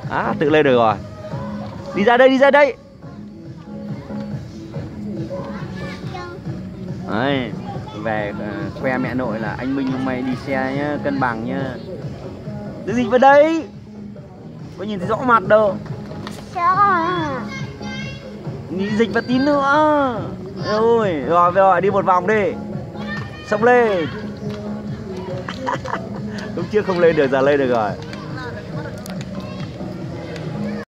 À, tự lên được rồi. Đi ra đây, đi ra đây. Đấy, về khoe mẹ nội là anh Minh hôm nay đi xe nhá, cân bằng nhá. Cái gì vào đây? Có nhìn thấy rõ mặt đâu. Nghĩ dịch vào tí nữa. Ôi, rồi, đi một vòng đi. Xông lên. Lúc trước không lên được, giờ lên được rồi.